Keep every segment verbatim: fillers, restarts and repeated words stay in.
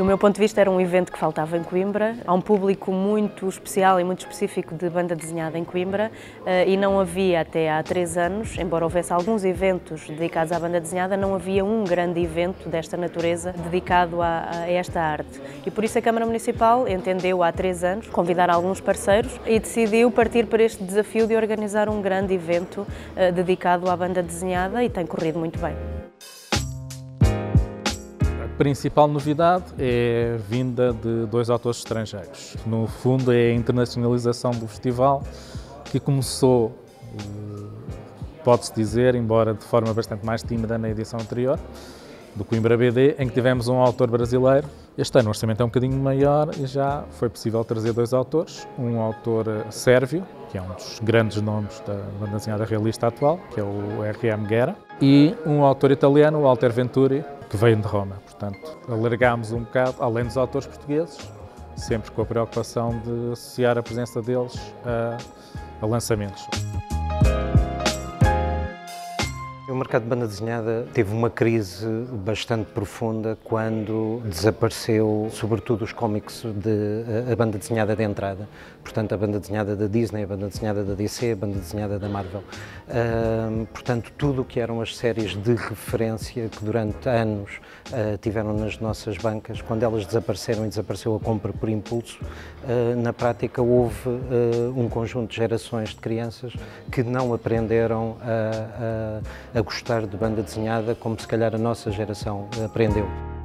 Do meu ponto de vista, era um evento que faltava em Coimbra. Há um público muito especial e muito específico de banda desenhada em Coimbra e não havia até há três anos, embora houvesse alguns eventos dedicados à banda desenhada, não havia um grande evento desta natureza dedicado a, a esta arte. E por isso a Câmara Municipal entendeu há três anos convidar alguns parceiros e decidiu partir para este desafio de organizar um grande evento uh, dedicado à banda desenhada e tem corrido muito bem. A principal novidade é a vinda de dois autores estrangeiros. No fundo, é a internacionalização do festival, que começou, pode-se dizer, embora de forma bastante mais tímida na edição anterior, do Coimbra B D, em que tivemos um autor brasileiro. Este ano o orçamento é um bocadinho maior e já foi possível trazer dois autores. Um autor sérvio, que é um dos grandes nomes da banda desenhada realista atual, que é o R M Guerra, e um autor italiano, o Walter Venturi, que veio de Roma. Portanto, alargámos um bocado, além dos autores portugueses, sempre com a preocupação de associar a presença deles a, a lançamentos. O mercado de banda desenhada teve uma crise bastante profunda quando desapareceu, sobretudo, os cómics de a banda desenhada de entrada. Portanto, a banda desenhada da Disney, a banda desenhada da D C, a banda desenhada da Marvel. Uh, portanto, tudo o que eram as séries de referência que durante anos uh, tiveram nas nossas bancas, quando elas desapareceram e desapareceu a compra por impulso, uh, na prática houve uh, um conjunto de gerações de crianças que não aprenderam a, a, a gostar de banda desenhada como se calhar a nossa geração aprendeu.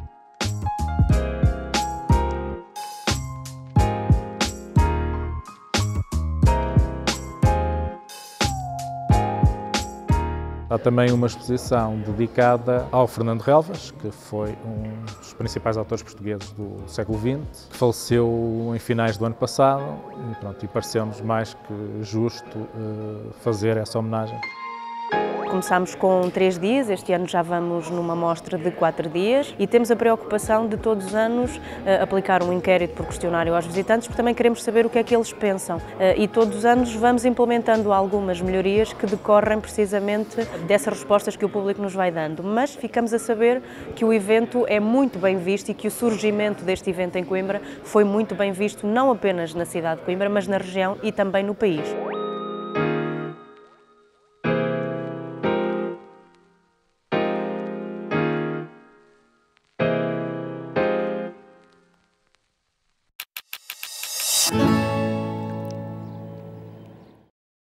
Há também uma exposição dedicada ao Fernando Relvas, que foi um dos principais autores portugueses do século vinte, que faleceu em finais do ano passado e, pronto, e pareceu-nos mais que justo uh, fazer essa homenagem. Começámos com três dias, este ano já vamos numa mostra de quatro dias e temos a preocupação de todos os anos uh, aplicar um inquérito por questionário aos visitantes, porque também queremos saber o que é que eles pensam. Uh, e todos os anos vamos implementando algumas melhorias que decorrem precisamente dessas respostas que o público nos vai dando. Mas ficamos a saber que o evento é muito bem visto e que o surgimento deste evento em Coimbra foi muito bem visto, não apenas na cidade de Coimbra, mas na região e também no país.